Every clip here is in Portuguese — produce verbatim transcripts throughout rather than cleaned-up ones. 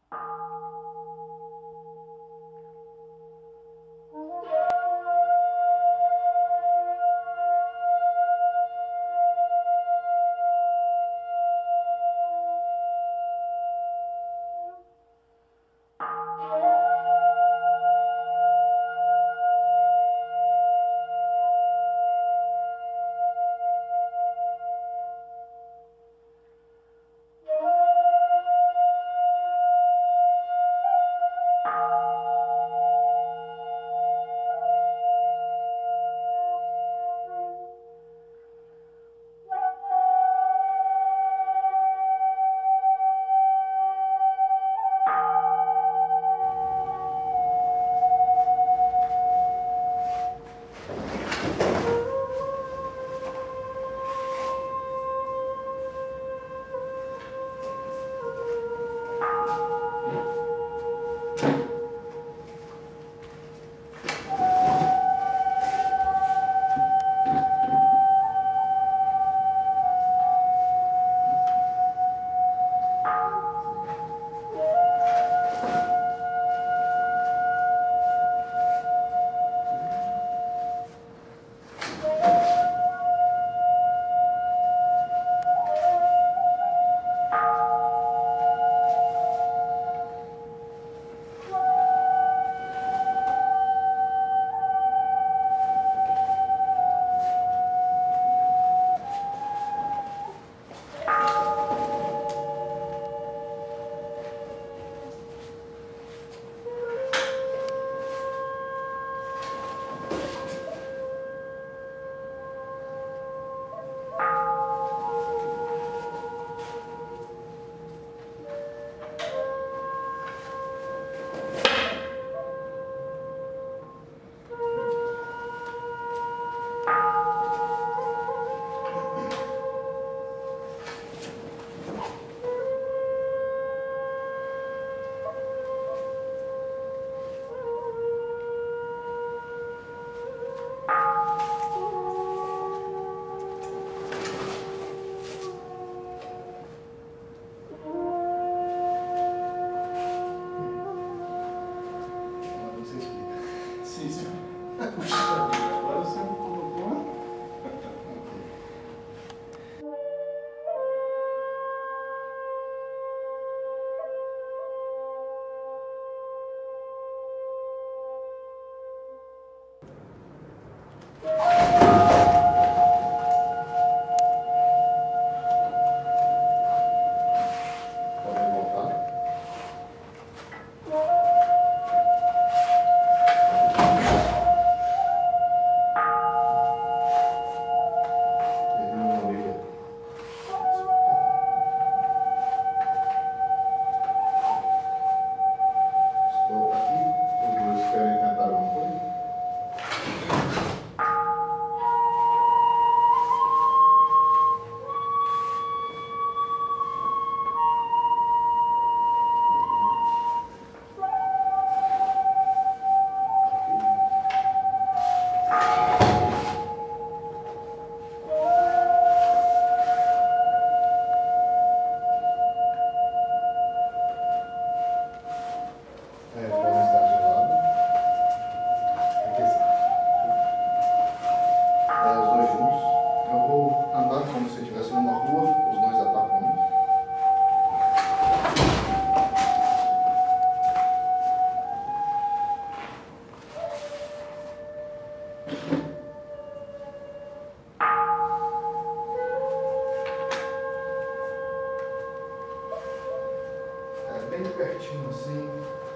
pertinho assim.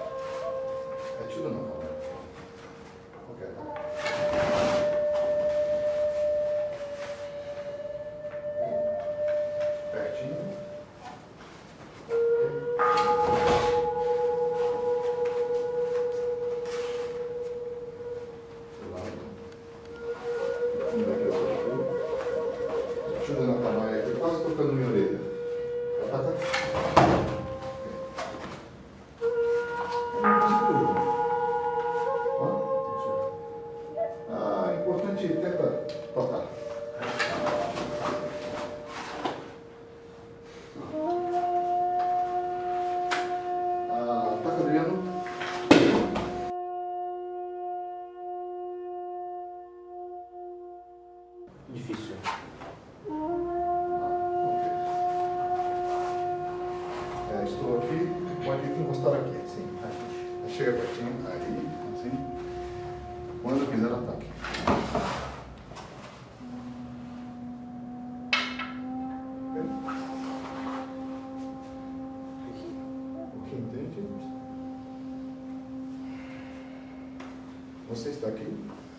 É tudo não, calma. Ok, tá. Pertinho. Ajuda na tamanha aqui, quase tocando minha orelha. Tá, tá, tá. ataque, Adriano. Difícil. É, estou aqui, pode encostar aqui, sim. Chega pertinho, aí, assim. Quando quiser, ataque. O que entende? Você está aqui?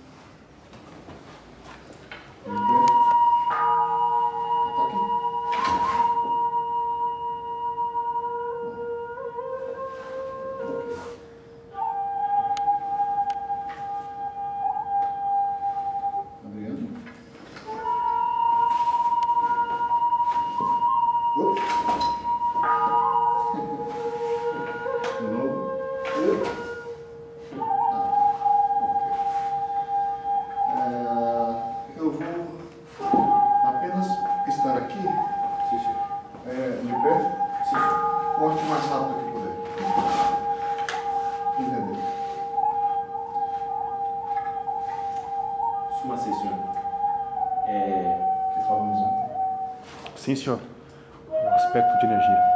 Eu vou apenas estar aqui, sim, sim. É, de pé, sim, sim. Corte o mais rápido que puder. Entendeu? Suma sim, senhor. É... Que falamos ontem. Sim, senhor. O aspecto de energia.